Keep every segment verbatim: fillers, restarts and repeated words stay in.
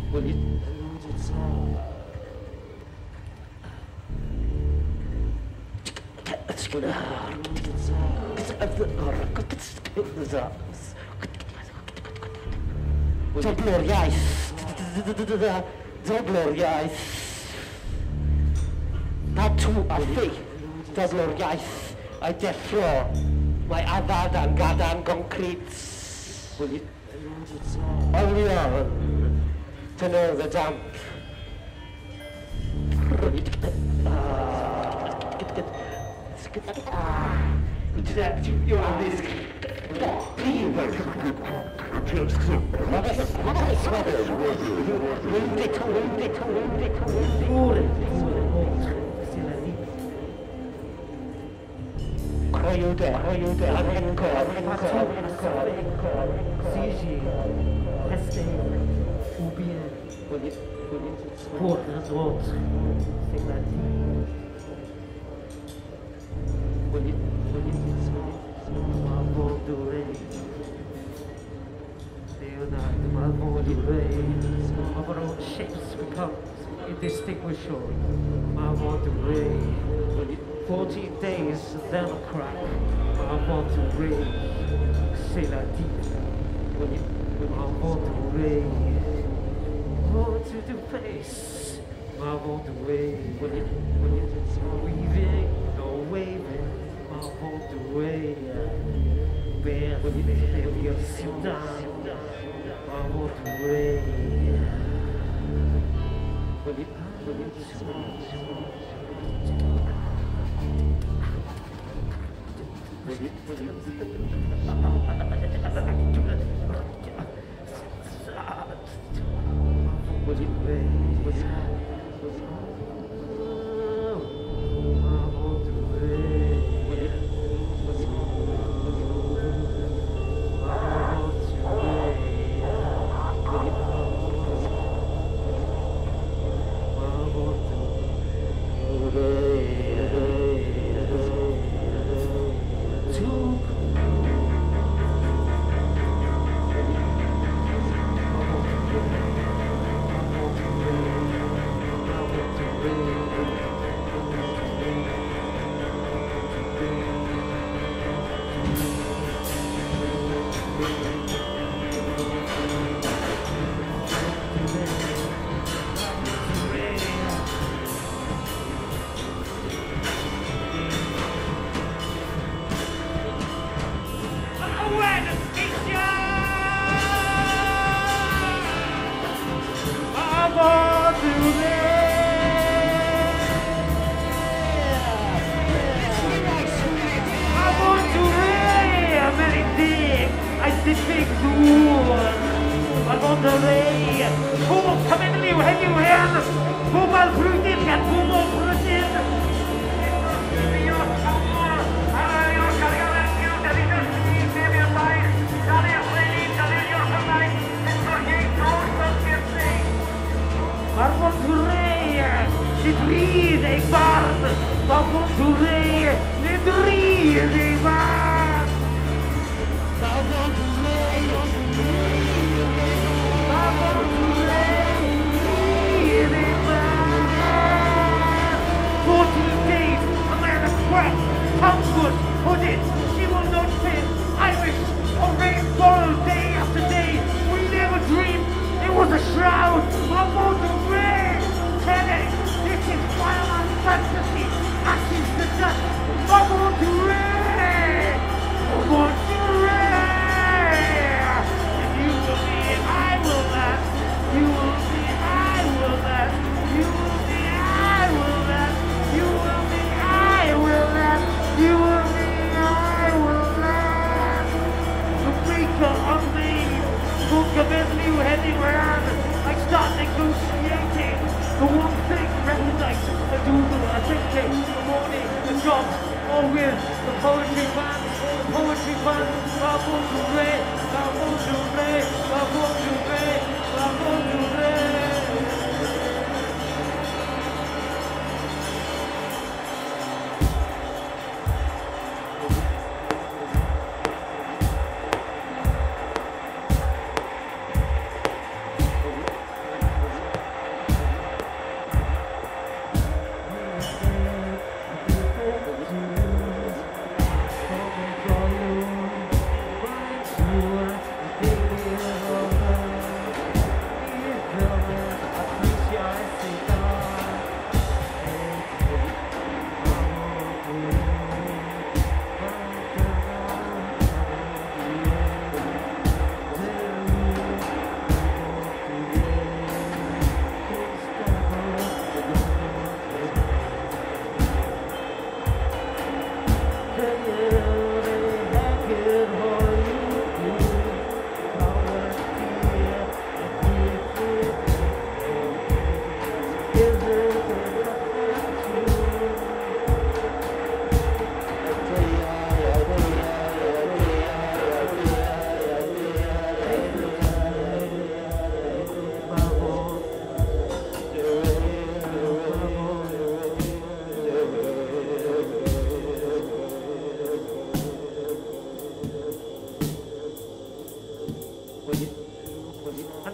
Zabloriaeth. Zabloriaeth. Tatu a fi. Zabloriaeth. I deffro. Mae addad a'n gadan concrete. Olion. To know the damp. You are this. Aiuto, aiuto, ancora, ancora, ancora. Siege, restez ou bien pour les autres, c'est la vie. Malvonduré, Leonard Malvonduré, of our own shapes becomes indistinguishable. Malvonduré, fourteen days, then a crack. Malvonduré, c'est la vie. Malvonduré, oh to the face. Malvonduré, weaving, no waving. Malvonduré, Berlin, Ciudad. Malvonduré.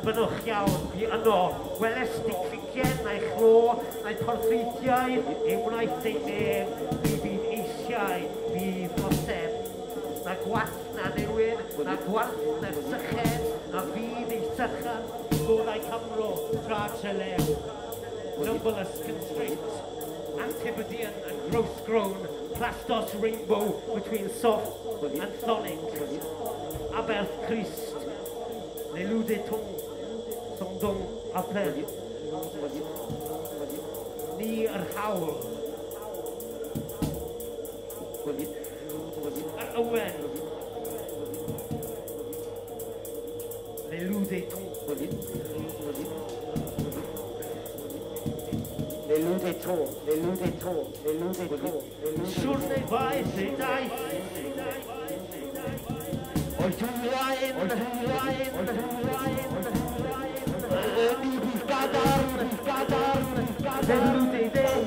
bynnwch iawn i yno, welestig ffigien na'i chlo, na'i porthrithiau, ei wnaeth ei neb, mi fydd eisiau, bydd osem. Na gwall na newid, na gwarth na syched, na fydd ei sychan, gorau Cymro, tra trelew. Numberless constraints, Antipodean and gross grown, plastos rainbow between soft and sonic. Aberth Christ, l'éludéton, son don a plein. Ni yr hawl. Yr ywen. L'éludéton. L'éludéton, l'éludéton, l'éludéton. Siwrne faes ei daith. O'r dwyrain, o'r dwyrain, o'r dwyrain, o'r dwyrain. Ni bydd gadar, bydd gadar, bydd gadar. L'éludéton.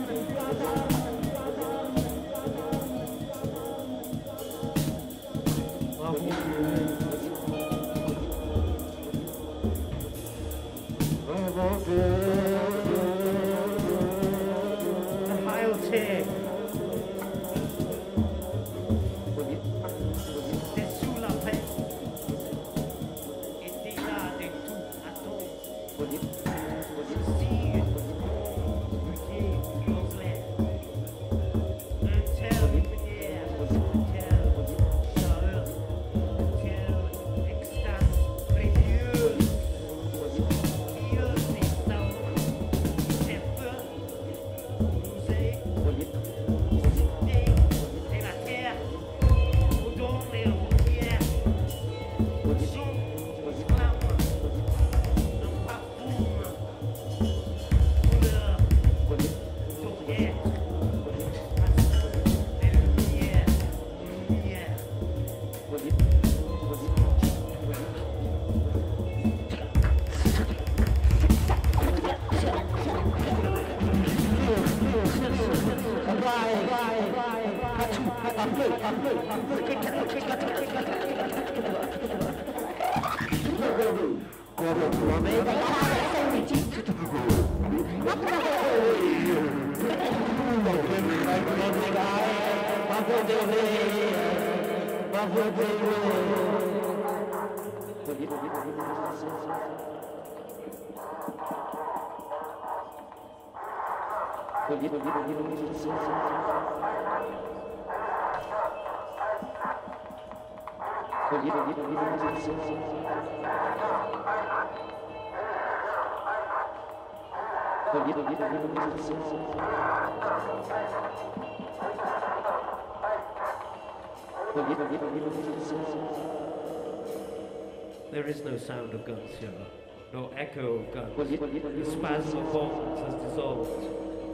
There is no sound of guns here, no echo of guns. The spasm of bombs has dissolved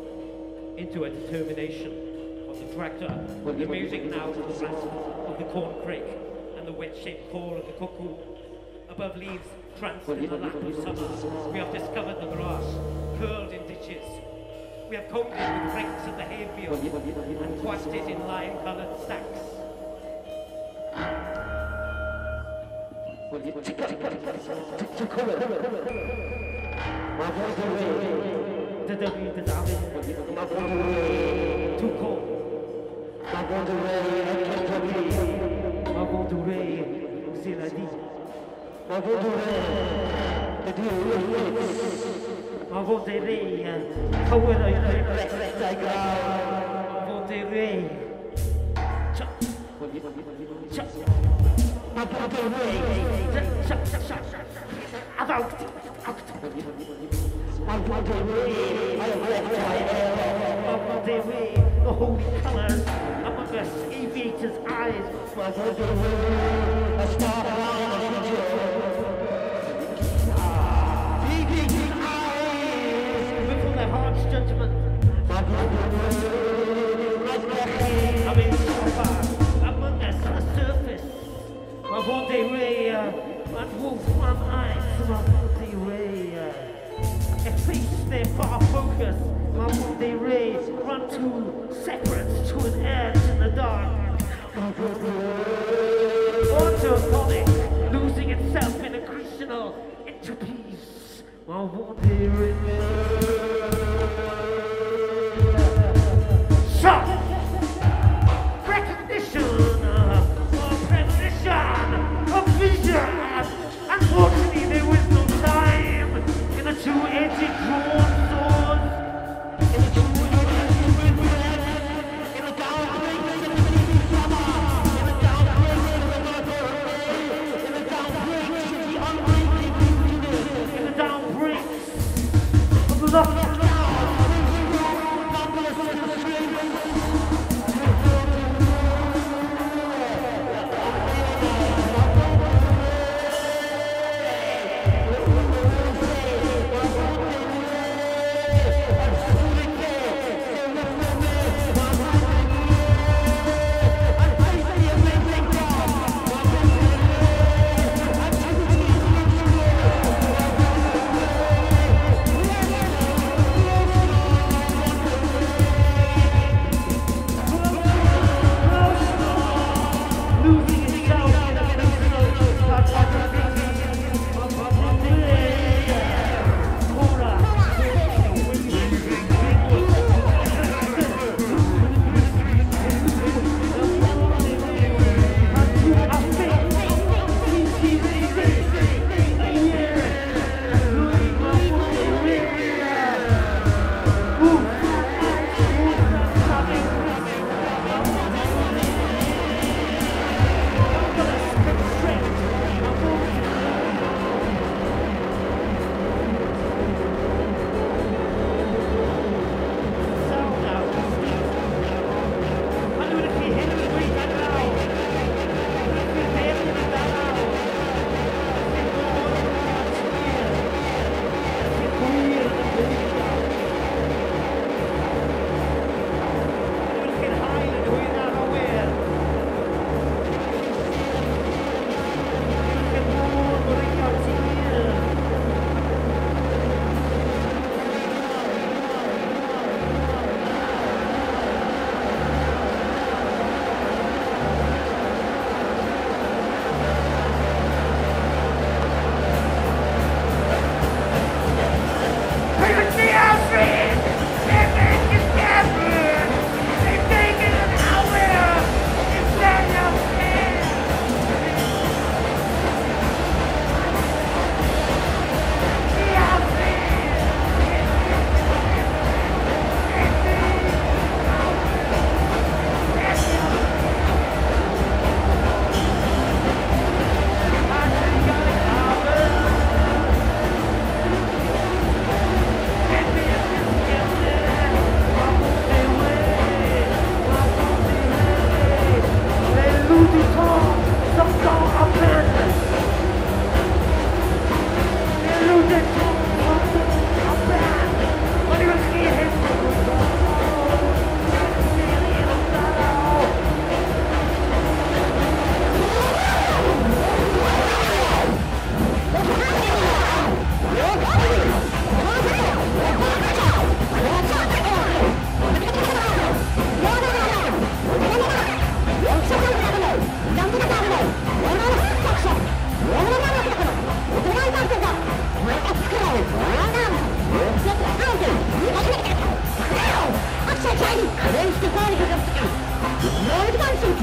into a determination of the tractor. The music now to the rattle of the corn crake and the wedge-shaped call of the cuckoo. Above leaves tranced in the lap of summer, we have discovered the grass curled in ditches. We have combed it with rakes of the hayfield and twisted it in lime-coloured stacks. The holy colours among us, aviators' eyes. A star line of aviator's eyes. Before their heart's judgment. I mean, so far among us, the surface. My body ray, and wolf one eye, my body ray. Efface their far focus. My body ray, run two separate to an edge in the dark. Autophonic, losing itself in accretional, into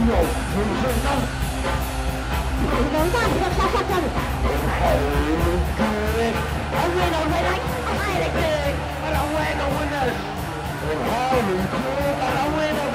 Holy cool, and a winner